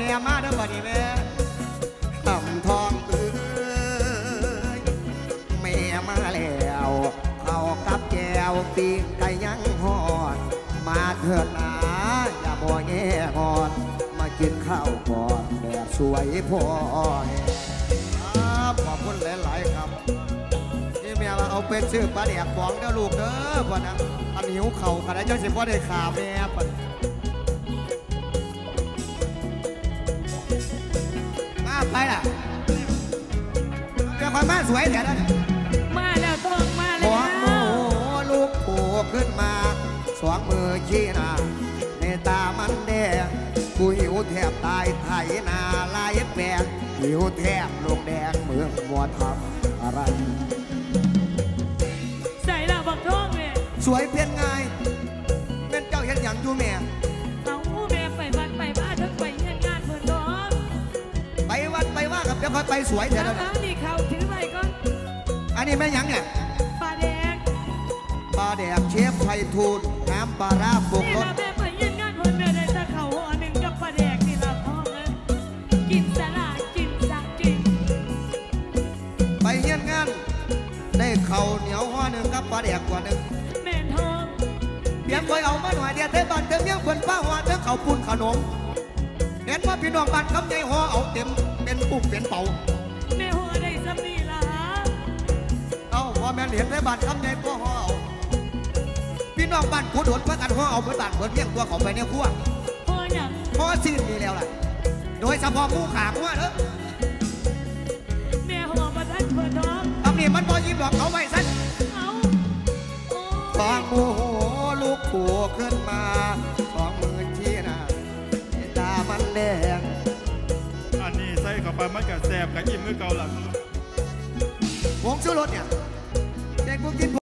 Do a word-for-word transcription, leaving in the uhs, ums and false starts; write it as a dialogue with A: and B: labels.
A: มาเด้อบ่นี่แม่ทำทองเอ้ยแม่มาแล้วเข้ากับแก้วปีกไก่ยังหอดมาเถิดนะอย่าบ่แง่งอนมากินข้าวก่อนแดดสวยพอขอบคุณหลายๆครับนี่แม่ว่าเอาเป็นชื่อปลาแดกฟองเด้อลูกเด้อพ่อนะอันหิวเข่าขนาดจังสิพ่อได้ขาแม่ปะมาไปล่ะเดี๋ยวคอยมาสวยเดี๋ยวนะ
B: มาแล้วต้องมาแล้ว
A: หัวโมลูกผูกขึ้นมาสองมือชี้หน้าในตามันแดงกูหิวแทบตายไถนาลายแปลงหิวแทบลูกแดงเมืองมัวทำอะไร
B: ใส่ละบักท้องเนี่ย
A: สวยเพี้ยนง่ายเป็นเจ้าเห็นอย่างอยู่แม่
B: เอาแม่ไปวัดไปบ้านทั้งไปเห็นงานเพื่อนน้อง
A: ไปวัดไปว่ากับเดี๋ยวค่อยไปสวยเดี๋ยวนะ
B: นี่เขาถือไปก่อน
A: อันนี้แม่ยังเนี่ย
B: ปลาแดง
A: ปลาแดกเชฟไพฑูรย์น้ำปลาราปรุงรส
B: แม่ไปเห็นงานเพื่อนแม่ได้ตะเข่าห่อหนึ่งกับปลาแดงนี่ละท้องเลยกินสลัดกินสักกิน
A: ไปเห็นงานได้เข่าเหนียวห่อหนึ่งกับปลาแดกกว่าหนึ่ง
B: แม่ทอง
A: เพียงคอยเอามาหน่อยเดียวเทบ้านเต็มยังคนป้าห่อเต็มเขาปูนขนมเห็นว่าพี่น้องบ้านคำใหญ่ห่อเอาเต็มเป็นปุ๊บเป็นเป่า
B: แม่ห่อได้สำนีละ
A: เอาว่าแม่เห็นในบ้านคำใหญ่ตัวห่อเอาพี่น้องบ้านขุดหดพักกันห่อเอาเบิดบ้านเบิดเลี้ยงตัวเขาไปเนี่ยขั้ว
B: ห่ออย่าง
A: ห่อซีนมีแล้วล่ะโดยเฉพาะผู้ขาขั้วเนอะ
B: แม่ห่อมาทันเพื่อนน้อง
A: ตำนี้มันพอยิ้มดอกเขาไว้สั้น
B: เอา
A: ฟองโมโหลูกผัวขึ้นมาสองมือชี้หน้าตามันแดง
C: อันนี้ใส่เข้าไปมันกับแสบกับอิ่มมือเก่าหลัง
A: วงชูรสเนี่ยเด็กพวกกิน